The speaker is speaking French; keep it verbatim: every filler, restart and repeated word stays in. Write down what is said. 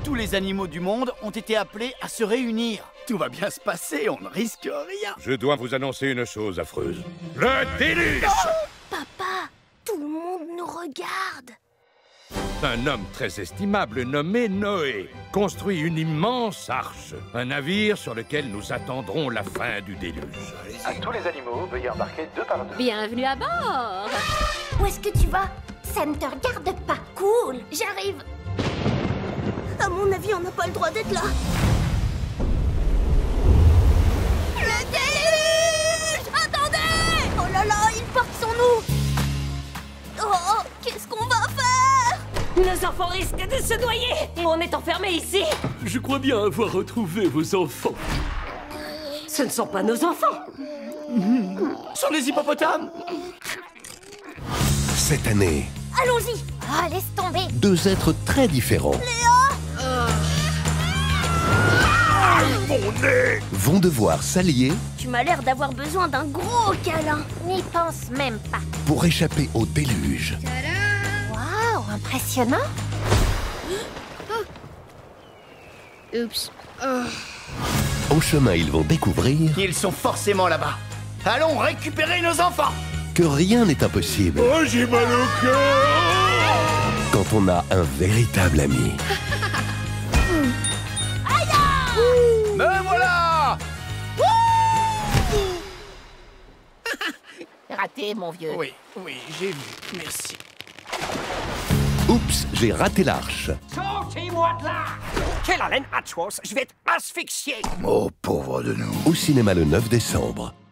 Tous les animaux du monde ont été appelés à se réunir. Tout va bien se passer, on ne risque rien. Je dois vous annoncer une chose affreuse. Le déluge! Papa, tout le monde nous regarde. Un homme très estimable nommé Noé construit une immense arche, un navire sur lequel nous attendrons la fin du déluge. À tous les animaux, veuillez embarquer deux par deux. Bienvenue à bord. Où est-ce que tu vas? Ça ne te regarde pas. Cool, j'arrive. À mon avis, on n'a pas le droit d'être là. Le déluge! Attendez! Oh là là, il porte son nom. Oh, oh, qu'est-ce qu'on va faire? Nos enfants risquent de se noyer. On est enfermés ici. Je crois bien avoir retrouvé vos enfants. Ce ne sont pas nos enfants. Sur les hippopotames! Cette année, Allons-y. Ah, laisse tomber. deux êtres très différents Mon nez! vont devoir s'allier Tu m'as l'air d'avoir besoin d'un gros câlin. N'y pense même pas. pour échapper au déluge. Waouh, impressionnant. Oups. Au chemin, ils vont découvrir Ils sont forcément là-bas. Allons récupérer nos enfants! que rien n'est impossible Oh, j'ai mal au cœur! quand on a un véritable ami. Me voilà! Raté, mon vieux. Oui, oui, j'ai vu. Merci. Oups, j'ai raté l'arche. Sortez-moi de là! Quelle haleine atroce! Je vais être asphyxié! Oh, pauvre de nous. Au cinéma le neuf décembre.